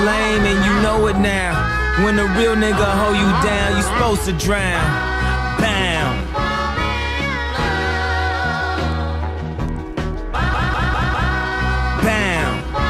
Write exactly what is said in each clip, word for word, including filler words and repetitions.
lame and you know it now. When a real nigga hold you down, you supposed to drown. Bam. Bam.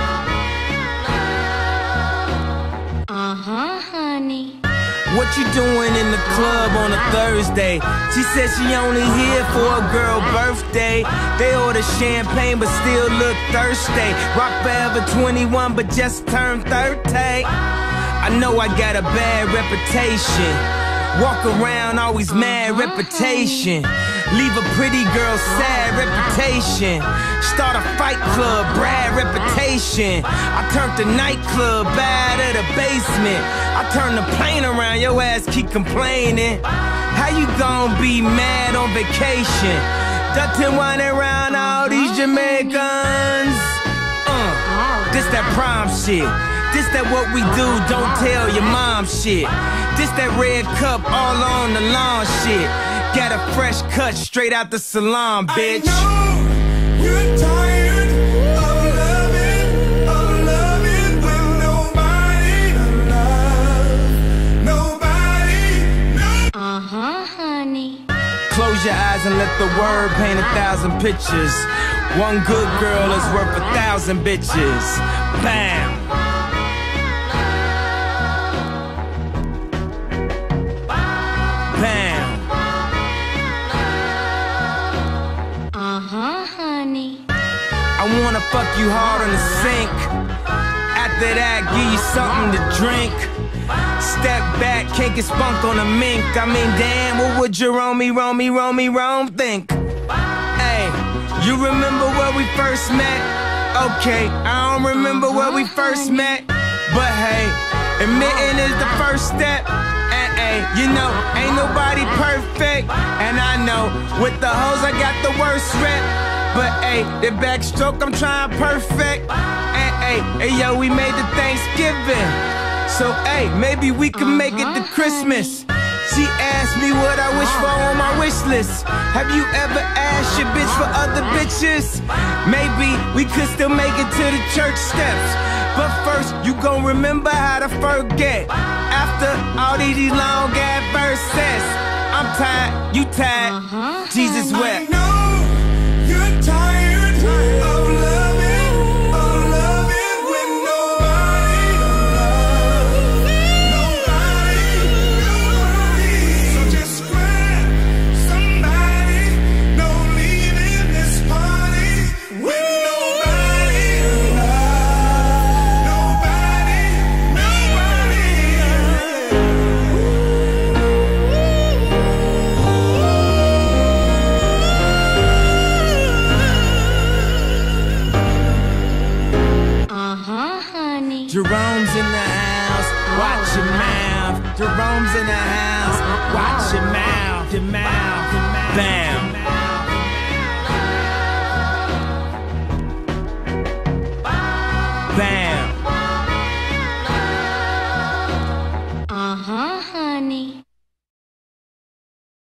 Uh-huh, honey. What you doing in the club on a Thursday? She said she only here for a girl birthday. They order champagne but still look thirsty. Rock forever twenty-one but just turned thirty. I know I got a bad reputation. Walk around always mad reputation. Leave a pretty girl sad reputation. Start a fight club, Brad reputation. I turned the nightclub bad at the basement. I turned the plane around, your ass keep complaining. How you gon' be mad on vacation? Dutton whining around all these Jamaicans. Uh, this that prom shit. This that what we do, don't tell your mom shit. This that red cup all on the lawn shit. Got a fresh cut straight out the salon, bitch. I know you're tired of loving, of loving with nobody to love, nobody, no. Uh-huh, honey. Close your eyes and let the word paint a thousand pictures. One good girl is worth a thousand bitches. Bam. Bam. Uh-huh, honey. I wanna fuck you hard on the sink. After that, give you something to drink. Step back, can't get spunk on a mink. I mean, damn, what would Jerome, Romey, Romey, Rome think? Hey, you remember where we first met? Okay, I don't remember where we first met. But hey, admitting is the first step. And hey, you know, ain't nobody perfect. And I know, with the hoes I got the worst rep. But hey, the backstroke I'm trying perfect. And hey, hey yo, we made the Thanksgiving. So hey, maybe we can make it to Christmas. She asked me what I wish for on my wish list. Have you ever asked your bitch for other bitches? Maybe we could still make it to the church steps. But first, you gon' remember how to forget. After all these long ass verses, I'm tired, you tired, Uh-huh, Jesus I wept. know you're tired of loving, of loving with nobody to love, nobody, nobody. So just grab somebody, don't leave in this party with nobody to love, nobody, nobody. Uh-huh, honey. Jerome's in the house, watch your mouth. Jerome's in the house, watch your mouth, your mouth, your mouth. Bam. Bam. Uh-huh, honey.